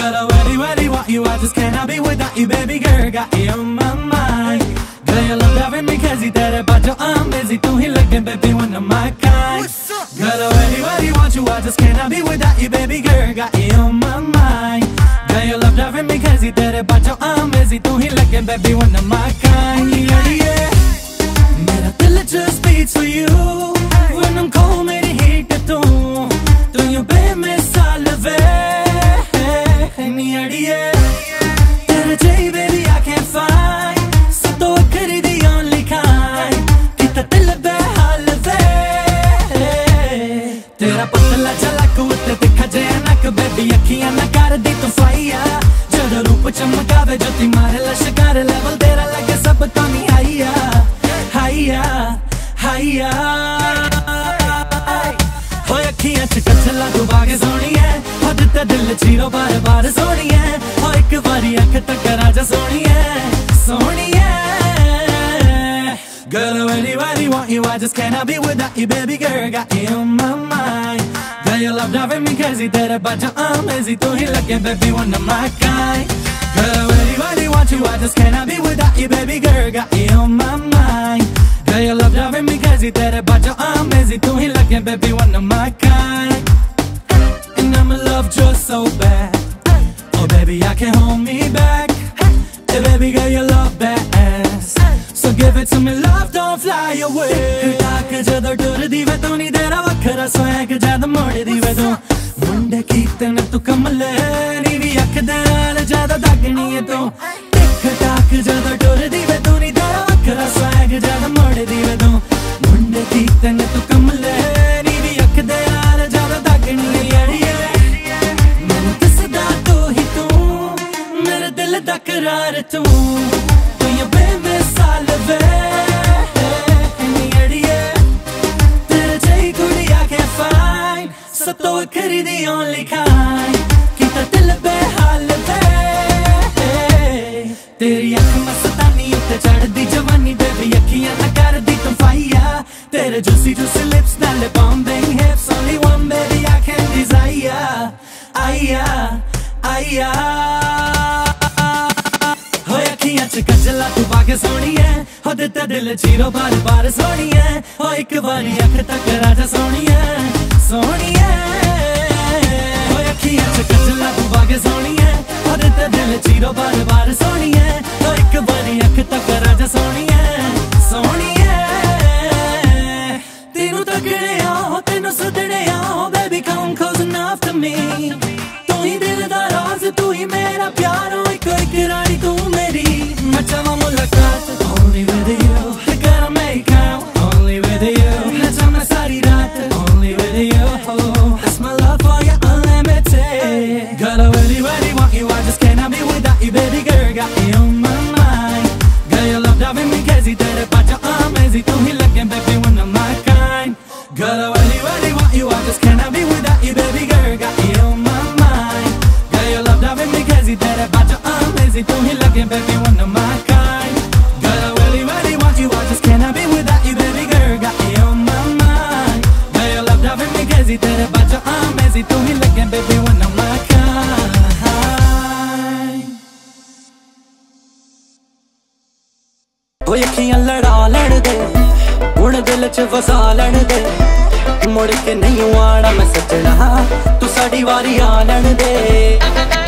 Girl, I really, really want you, I just cannot be without you, baby girl. Got you on my mind. Girl, you love driving me crazy, तेरे बाजू I'm busy, तू ही लगे baby one of my kind. Girl, I really, really want you, I just cannot be without you, baby girl. Got you on my mind. Girl, you love driving me crazy, तेरे बाजू I'm busy, तू ही लगे baby one of my kind. Yeah, yeah. मेरा दिल just beats for you when I'm cold, मेरी heat तू यूं बेमिसाल वे. Yeah, तेरे जैसी baby I can't find, so तो करी the only kind, कितना दिल बेहाल वे. तेरा पतला झलक उत्ते दिखा जया नक baby अखियां ना कर दी तू फाइया. जद रूप चमकावे ज्योति मारे लश्कर level तेरा लगे सब तो नहीं हाइया हाइया हाइया. हो अखियां च कचला तू बागे सोनी है, हो दिता दिल चीरो बार बार सोनी है. हो एक बारी अख तक राजा सोनी है सोनी है. Girl, I really, really want you, I just cannot be without you, baby girl. Got you on my mind. Girl, you love driving me crazy, तेरे बाजू I'm busy, तू ही लगे baby one of my kind. Girl, I really, really want you, I just cannot be without you, baby girl. Got you on my mind. Girl, you love driving me crazy, तेरे बाजू I'm busy, तू ही लगे baby one of my kind. And I'm in love just so bad, oh baby I can't hold me back. Hey baby girl, you love that ass, so give it to me, love don't fly away. ताक जदों टुरदी वे तू नी तेरा वखरा swag जद मोड़दी वे तू. मुंडे कीते ने तू कमले नी भी अख दे नाल ज्यादा दागनी है तू. टिक टाक जदों टुरदी वे तू नी तेरा वखरा swag जद मोड़दी वे तू. मुंडे कीते ने तू कमले नी भी अख दे नाल ज्यादा दागनी है. मैनू दसदा तू ही तू, मेरे दिल दा करार तू यूं बेमिसाल वे. तेरे जैसी कुड़ी I can't find, so तो करी the only kind, कितना दिल बेहाल वे. तेरी अख मस्तानी उत्ते चढ़दी जवानी baby अखियां ना कर दी तू फाइया. तेरे juicy juicy lips नाले bombing hips, only one baby I can desire. आइया आइया. हो अखियां च कजला तू बागे सोनी है, हो दिता दिल चीरो बार बार सोनी है. हो एक बारी अख तक राजा सोनी है सोनी है. हो अखियां च कजला तू बागे सोनी है, हो दिता दिल चीरो बार बार सोनी है. हो एक बारी अख तक राजा सोनी है सोनी है. तेनू तकड़े आओ तेनू सदड़े आओ baby come close enough to me. तू ही दिल दा राज, तू ही मेरा प्यार, हो एक रानी तू मेरी. मैं चाहवां मुलाकात only with you, I gotta make out only with you. मैं चाहवां सारी रात only with you, that's my love for you unlimited. Girl, I really, really want you, I just cannot be without you, baby girl. Got you on my mind. Girl, you love driving me crazy, तेरे बाजू I'm busy, तू ही लगे baby one of my kind. Girl, I really, really want you, I just cannot be without you, baby girl. Got you on my mind. Girl, you love driving me crazy, तेरे बाजू I'm busy, तू ही लगे baby one of my kind. Girl, I really, really want you, I just cannot be without you, baby girl. Got you on my mind. Girl, you love driving me crazy, तेरे बाजू I'm busy, तू ही लगे baby one of my kind. ओ अखियां लड़ा लड़ दे हुण दिल च वसा लड़ दे, मुड़ के नहीं आना मैं सजना, तू साड़ी वारी आ लड़ दे.